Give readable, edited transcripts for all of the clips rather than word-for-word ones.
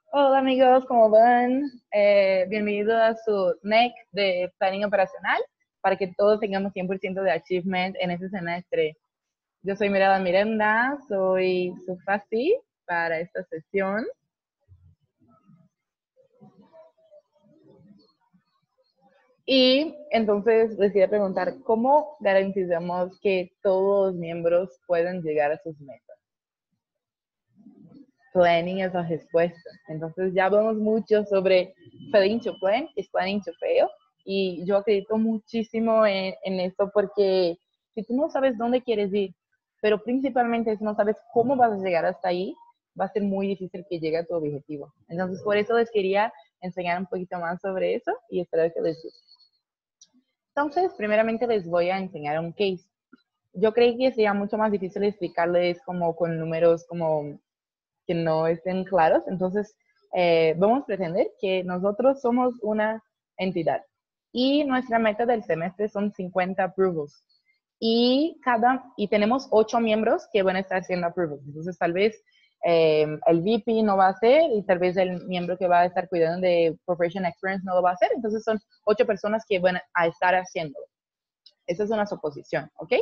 Hola amigos, ¿cómo van? Bienvenido a su NEC de Planning Operacional para que todos tengamos 100% de achievement en este semestre. Yo soy Mirada Miranda, soy su FASI para esta sesión. Y entonces les quería preguntar, ¿cómo garantizamos que todos los miembros puedan llegar a sus metas? Planning es la respuesta. Entonces ya hablamos mucho sobre failing to plan is planning to fail. Y yo acredito muchísimo en esto porque si tú no sabes dónde quieres ir, pero principalmente si no sabes cómo vas a llegar hasta ahí, va a ser muy difícil que llegue a tu objetivo. Entonces por eso les quería enseñar un poquito más sobre eso y espero que les guste. Entonces, primeramente les voy a enseñar un case. Yo creí que sería mucho más difícil explicarles como con números como que no estén claros. Entonces, vamos a pretender que nosotros somos una entidad y nuestra meta del semestre son 50 approvals. Y tenemos 8 miembros que van a estar haciendo approvals. Entonces, tal vez el VP no va a hacer y tal vez el miembro que va a estar cuidando de Professional Experience no lo va a hacer. Entonces, son 8 personas que van a estar haciéndolo. Esa es una suposición, ¿ok?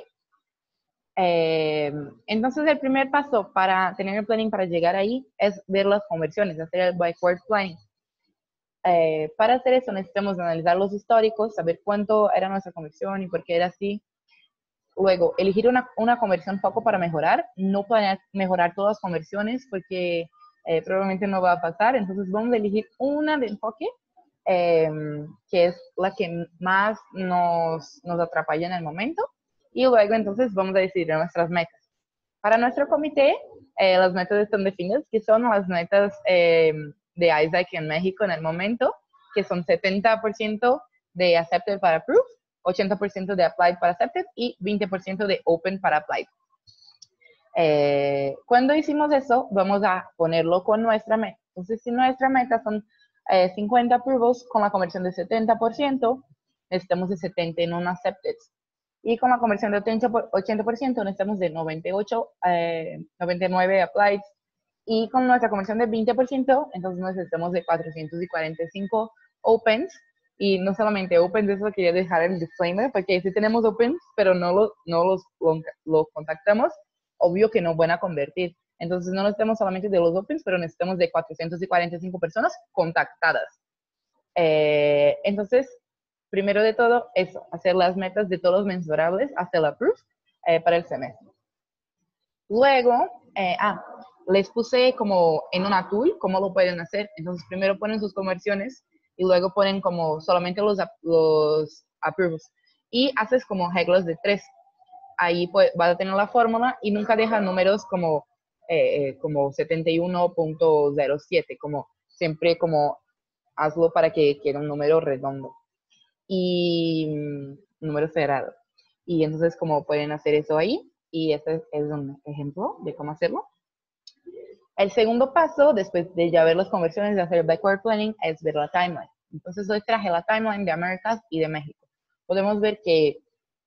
Entonces, el primer paso para tener el planning para llegar ahí es ver las conversiones, hacer el backward planning. Para hacer eso necesitamos analizar los históricos, saber cuánto era nuestra conversión y por qué era así. Luego, elegir una conversión foco para mejorar, no planear mejorar todas las conversiones porque probablemente no va a pasar. Entonces, vamos a elegir una de enfoque eh, que es la que más nos atrapalla en el momento. Y luego, entonces, vamos a decidir nuestras metas. Para nuestro comité, las metas están definidas, que son las metas de Isaac en México en el momento, que son 70% de Accepted para Approved, 80% de Applied para Accepted y 20% de Open para Applied. Cuando hicimos eso, vamos a ponerlo con nuestra meta. Entonces, si nuestra meta son 50 approvals con la conversión de 70%, necesitamos de 70 en un Accepted. Y con la conversión de 80% necesitamos de 99 applied. Y con nuestra conversión de 20%, entonces necesitamos de 445 opens. Y no solamente opens, eso quería dejar el disclaimer, porque si tenemos opens, pero los contactamos, obvio que no van a convertir. Entonces no necesitamos solamente de los opens, pero necesitamos de 445 personas contactadas. Entonces, primero de todo, eso, hacer las metas de todos los mensurables hasta la proof para el semestre. Luego, les puse como en una tool cómo lo pueden hacer. Entonces, primero ponen sus conversiones y luego ponen como solamente los approvals. Y haces como reglas de 3. Ahí pues, vas a tener la fórmula y nunca dejas números como 71.07, como siempre como hazlo para que quede un número redondo y número cerrado. Y entonces, como pueden hacer eso ahí, y este es un ejemplo de cómo hacerlo. El segundo paso, después de ya ver las conversiones de hacer backward planning, es ver la timeline. Entonces, hoy traje la timeline de Américas y de México. Podemos ver que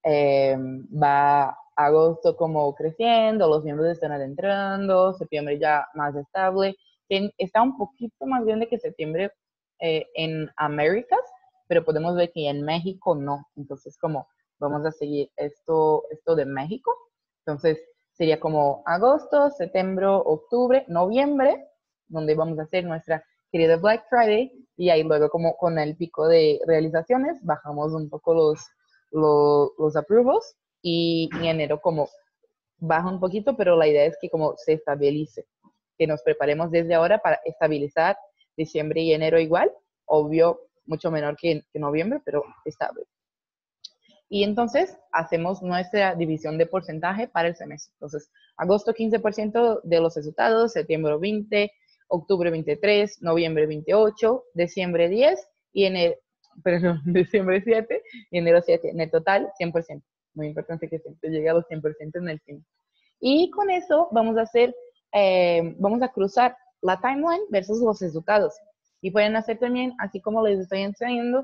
va agosto como creciendo, los miembros están adentrando, septiembre ya más estable, está un poquito más grande que septiembre en Américas, pero podemos ver que en México no. Entonces, como vamos a seguir esto de México, entonces sería como agosto, septiembre, octubre, noviembre, donde vamos a hacer nuestra querida Black Friday, y ahí luego como con el pico de realizaciones bajamos un poco los approvals, y en enero como baja un poquito, pero la idea es que como se estabilice, que nos preparemos desde ahora para estabilizar diciembre y enero igual, obvio mucho menor que noviembre, pero estable. Y entonces hacemos nuestra división de porcentaje para el semestre. Entonces, agosto 15% de los resultados, septiembre 20, octubre 23, noviembre 28, diciembre 10 y diciembre 7 y enero 7. En el total, 100%. Muy importante que siempre llegue a los 100% en el fin. Y con eso vamos a cruzar la timeline versus los resultados. Y pueden hacer también, así como les estoy enseñando,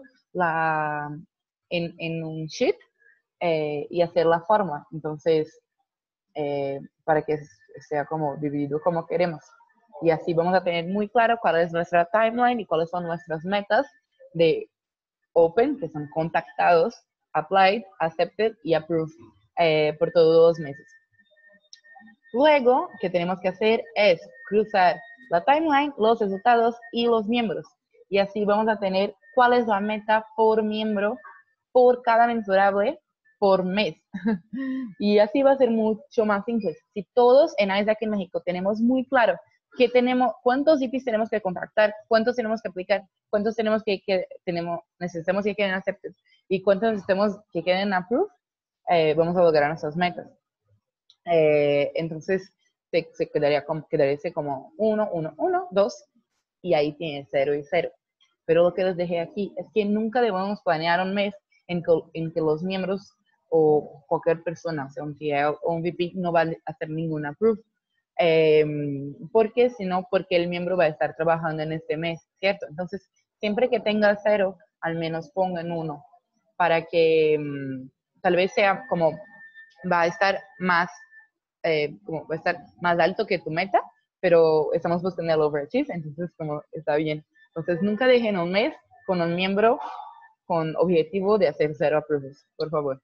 en un sheet y hacer la forma. Entonces, para que sea como dividido como queremos. Y así vamos a tener muy claro cuál es nuestra timeline y cuáles son nuestras metas de Open, que son contactados, Applied, Accepted y Approved por todos los meses. Luego, que tenemos que hacer es cruzar la timeline, los resultados y los miembros. Y así vamos a tener cuál es la meta por miembro, por cada mensurable, por mes. Y así va a ser mucho más simple. Si todos en Isaac en México tenemos muy claro que tenemos, cuántos IPs tenemos que contactar, cuántos tenemos que aplicar, cuántos tenemos necesitamos que queden accepted y cuántos necesitamos que queden approved, vamos a lograr nuestras metas. Entonces se quedaría como 1, 1, 1, 2 y ahí tiene 0 y 0. Pero lo que les dejé aquí es que nunca debemos planear un mes en que los miembros o cualquier persona, o sea, un TA o un VP, no va a hacer ninguna proof. Porque si no, porque el miembro va a estar trabajando en este mes, ¿cierto? Entonces, siempre que tenga 0, al menos pongan 1 para que tal vez sea como va a estar más como va a estar más alto que tu meta, pero estamos buscando el overachieve, entonces como está bien. Entonces nunca dejen un mes con un miembro con objetivo de hacer 0 approves, por favor.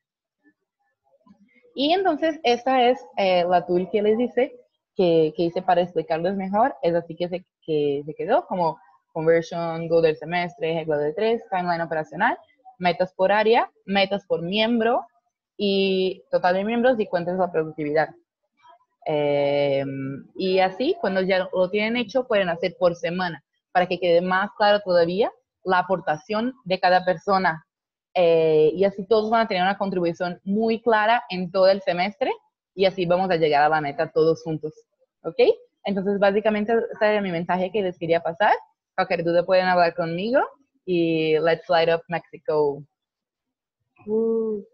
Y entonces esta es la tool que les dice que hice para explicarles mejor, es así que se quedó como conversion, goal del semestre, ejemplo de 3, timeline operacional, metas por área, metas por miembro y total de miembros y cuentas la productividad. Y así, cuando ya lo tienen hecho, pueden hacer por semana, para que quede más claro todavía la aportación de cada persona. Y así todos van a tener una contribución muy clara en todo el semestre y así vamos a llegar a la meta todos juntos. ¿Ok? Entonces, básicamente, ese era mi mensaje que les quería pasar. Cualquier duda pueden hablar conmigo y let's light up Mexico.